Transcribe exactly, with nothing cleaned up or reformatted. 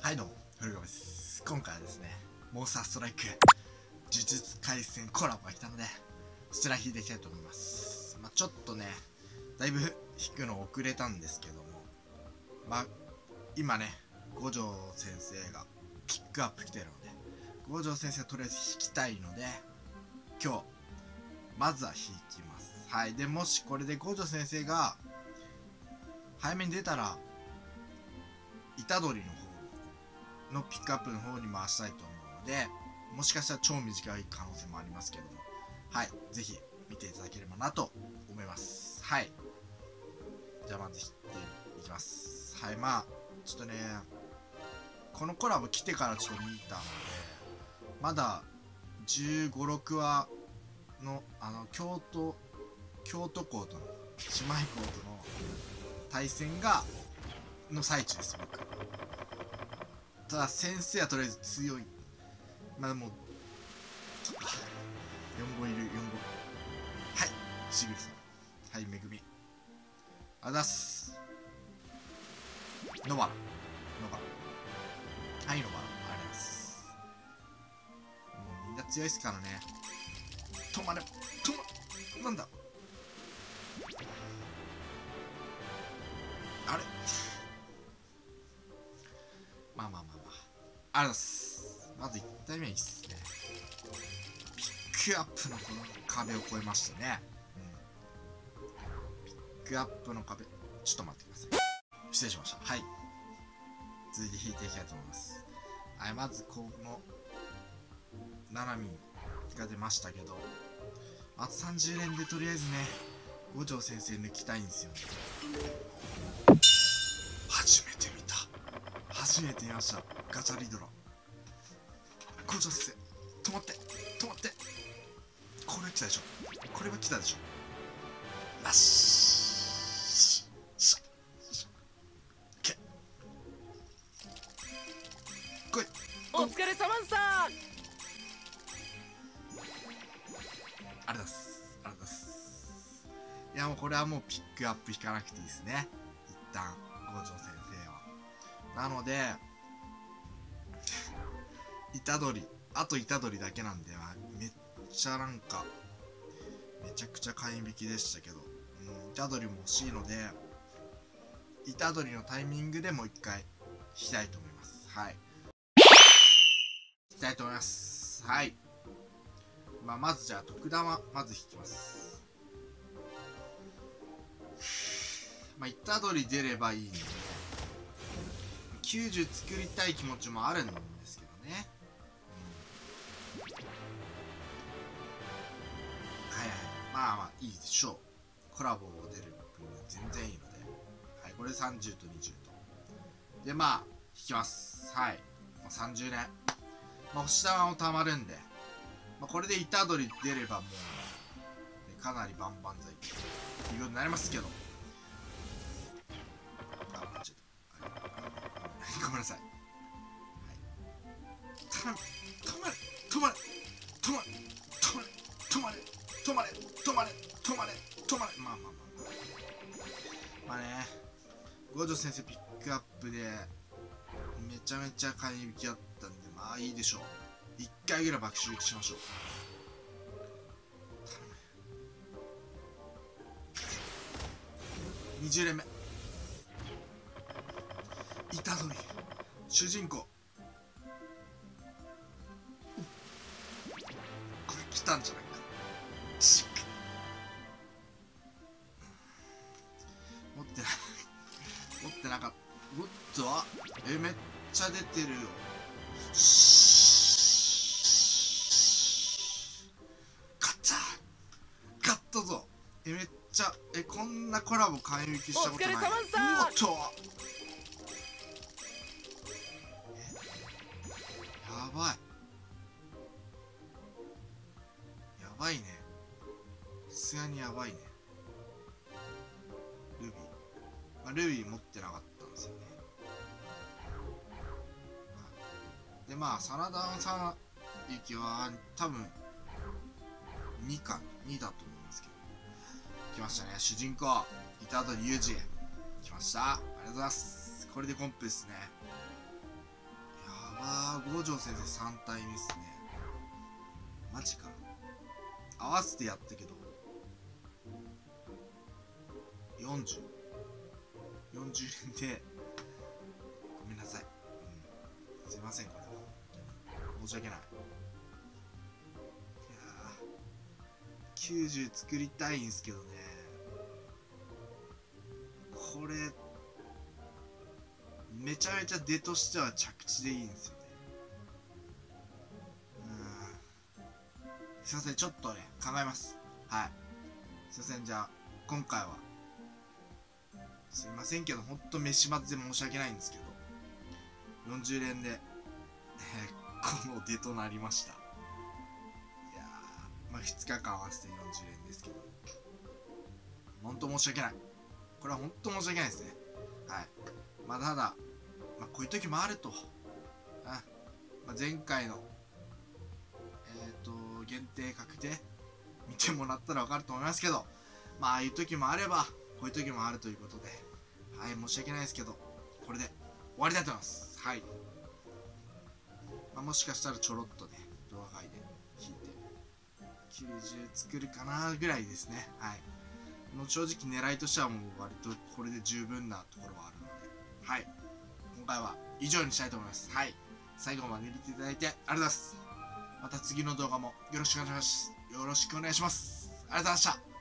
はいどうも、古川です。今回はですね、モンスターストライク、呪術廻戦コラボが来たので、そちら引いていきたいと思います。まあ、ちょっとね、だいぶ引くの遅れたんですけども、まあ、今ね、五条先生がピックアップ来てるので、五条先生とりあえず引きたいので、今日、まずは引きます。はい。で、もしこれで五条先生が、早めに出たら、虎杖の方のピックアップの方に回したいと思うので、もしかしたら超短い可能性もありますけども、はい、ぜひ見ていただければなと思います。はい。じゃあまず引っていきます。はい、まあ、ちょっとね、このコラボ来てからちょっと見たので、まだじゅうご、ろくわの、あの、京都、京都校との、姉妹校との対戦が、の最中です、僕。ただ先生はとりあえず強い。まあもうそっか、よんごいる。よんご、はい、しぐりさん、はい、めぐみ、あざす、ノバラ、ノバラ、はい、ノバラ、ありがとうございます。もうみんな強いっすからね。止まれ、止ま、なんだあれまあまあまあまあ、ありがとうございます。まずいったいめはいいっすね。ピックアップのこの壁を越えましたね。うん。ピックアップの壁、ちょっと待ってください。失礼しました。はい。続いて引いていきたいと思います。はい、まずこの、ナナミが出ましたけど、あとさんじゅう連でとりあえずね、五条先生抜きたいんですよね。初めて見た。初めて見ました。ガチャリドラ。五条先生、止まって、止まって。これ来たでしょ。これは来たでしょ。よし。しゃ。しゃ。け。来い。 お疲れ様んさありがとうございます。ありがとうございます。いやもうこれはもうピックアップ引かなくていいですね。一旦、五条先生は。なので、虎杖、あと虎杖だけなんで、めっちゃなんか、めちゃくちゃ買い引きでしたけど、うん、虎杖も欲しいので、虎杖のタイミングでもう一回引きたいと思います。はい。引きたいと思います。はい。まあ、まずじゃあ、特段は、まず引きます。まあ、虎杖出ればいいんで、きゅうじゅう作りたい気持ちもあるんですけどね。うん、はいはい。まあまあ、いいでしょう。コラボ出る分は全然いいので。はい、これさんじゅうとにじゅうと。で、まあ、引きます。はい。まあ、さんじゅう連。まあ、星玉もたまるんで。まあ、これで虎杖出ればもう、ね、かなり万々歳っていうことになりますけど。あ、ちょっと。ごめんなさい。はい。たま、止まれ、止まれ、止まれ、止まれ、止まれ、止まれ、止まれ、止まれ、止まれ。まあまあまあまあ。まあね、五条先生ピックアップで、めちゃめちゃ買い引きだったんで、まあいいでしょう。一回ぐらい爆襲しましょう。にじゅう連目。虎杖、主人公。これ来たんじゃないか。チック。持ってない。持ってなかった。おっと、え、めっちゃ出てるよ。勝った勝ったぞ。え、めっちゃ、え、こんなコラボ買い引きしたことない。 お疲れ様んさおっと、やばい。やばいね。さすがにやばいね。ルビー。まあ、ルビー持ってなかったんですよね。で、まあ、サラダンさん駅は多分にか、にだと思いますけど。来ましたね。主人公、虎杖裕二。来ました。ありがとうございます。これでコンプですね。 道場先生さん体目っすね。マジか。合わせてやったけどよんじゅうよんじゅう連でごめんなさい、うん、すいません。これは申し訳ない。いやーきゅうじゅう作りたいんすけどね。これめちゃめちゃ出としては着地でいいんですよね。うん、すいません、ちょっとね考えます。はい、すいません。じゃあ今回はすいませんけど、ほんと飯まずで申し訳ないんですけど、よんじゅう連で、えー、この出となりました。いやー、まあふつかかん合わせてよんじゅう連ですけど、ほんと申し訳ない。これはほんと申し訳ないですね。はい。まあただ、まあこういう時もあると。あ、まあ、前回の、えっ、ー、と、限定確定見てもらったらわかると思いますけど、まあああいう時もあれば、こういう時もあるということで、はい、申し訳ないですけど、これで終わりたいと思います。はい。まあ、もしかしたらちょろっとね、動画界で引いて、きゅうじゅう作るかなぐらいですね。はい。もう正直狙いとしてはもう割とこれで十分なところはあるので、はい。今回は以上にしたいと思います。はい。最後まで見ていただいてありがとうございます。また次の動画もよろしくお願いします。よろしくお願いします。ありがとうございました。